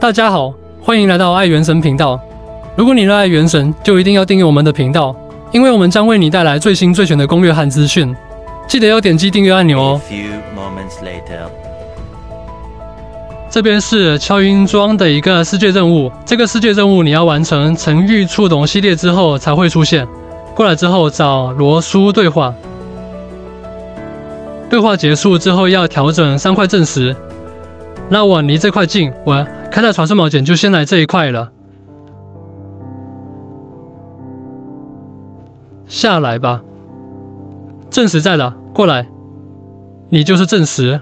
大家好，欢迎来到爱元神频道。如果你热爱元神，就一定要订阅我们的频道，因为我们将为你带来最新最全的攻略和资讯。记得要点击订阅按钮哦。这边是敲晕庄的一个世界任务，这个世界任务你要完成沉郁触懂系列之后才会出现。过来之后找罗叔对话，对话结束之后要调整3块正时。那我离这块近，我开在传送宝简就先来这一块了。下来吧，正时在了，过来，你就是正时。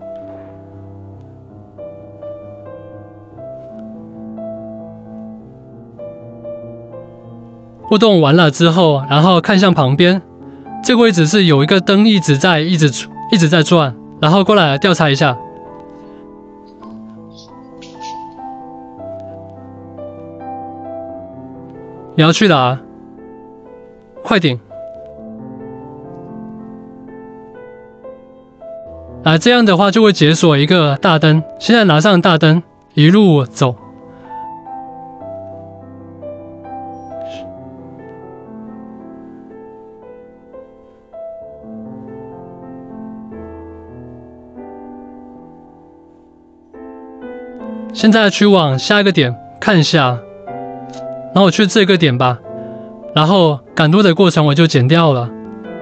互动完了之后，然后看向旁边，这个位置是有一个灯一直在转，然后过来调查一下。你要去哪？快点！这样的话就会解锁一个大灯。现在拿上大灯，一路走。现在去往下一个点看一下。然后我去这个点吧，然后赶路的过程我就剪掉了。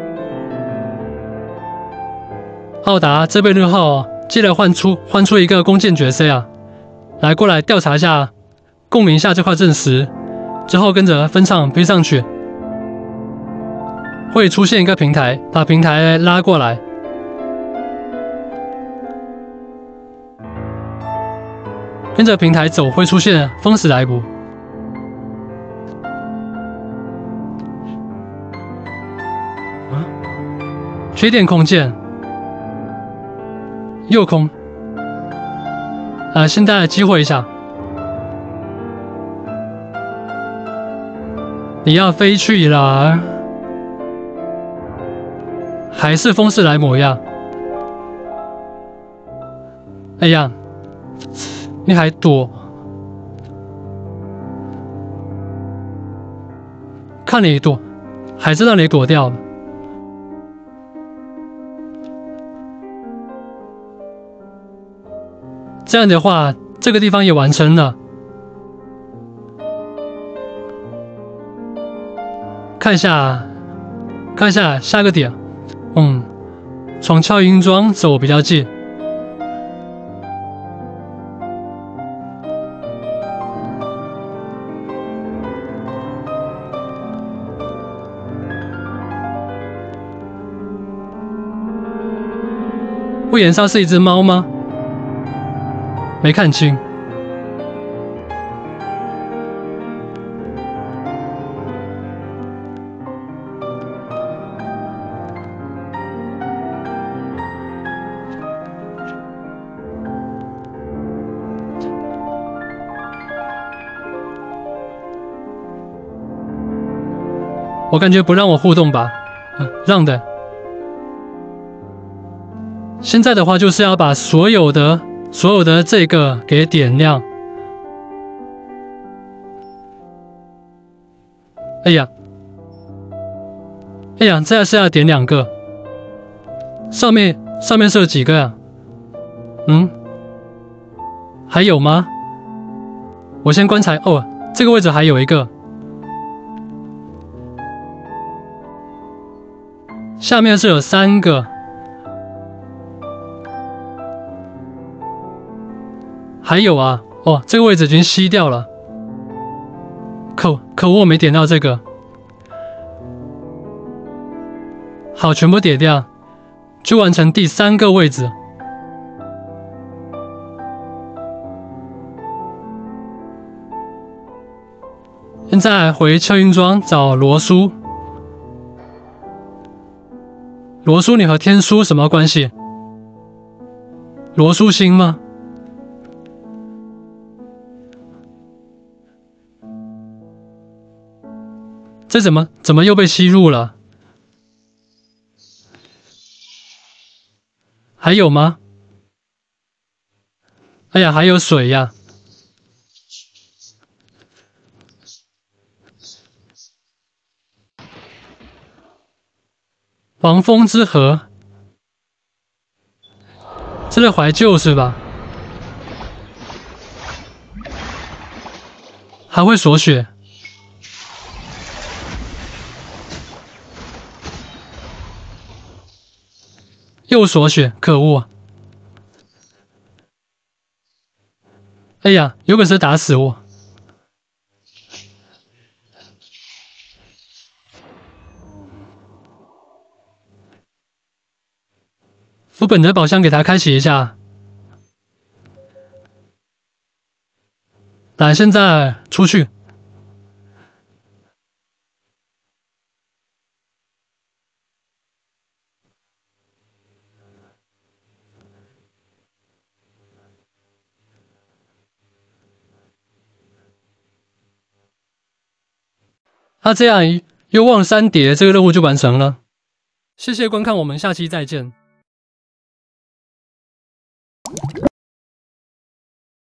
奥达这边6号，记得换出一个弓箭角色啊！来过来调查一下，共鸣一下这块正时，之后跟着分场飞上去，会出现一个平台，把平台拉过来。跟着平台走会出现风史莱姆。缺点空间，右空。现在激活一下，你要飞去哪？还是风史莱姆呀？哎呀，你还躲？看你躲，还是让你躲掉了。这样的话，这个地方也完成了。看一下下个点。从敲晕庄走比较近。屋檐上是一只猫吗？没看清。我感觉不让我互动吧？让的。现在的话就是要把所有的这个给点亮。哎呀，这是要点2个。上面是有几个呀？还有吗？我先观察。哦，这个位置还有一个。下面是有3个。还有啊，哦，这个位置已经吸掉了。可恶，我没点到这个。好，全部点掉，就完成第3个位置。现在回敲晕庄找罗叔。罗叔，你和天书什么关系？罗叔星吗？这怎么又被吸入了？还有吗？哎呀，还有水呀！ 王峰之河，这是怀旧是吧？还会锁血，又锁血，可恶！哎呀，有本事打死我！副本的宝箱给他开启一下。来，现在出去。这样幽望山蝶这个任务就完成了。谢谢观看，我们下期再见。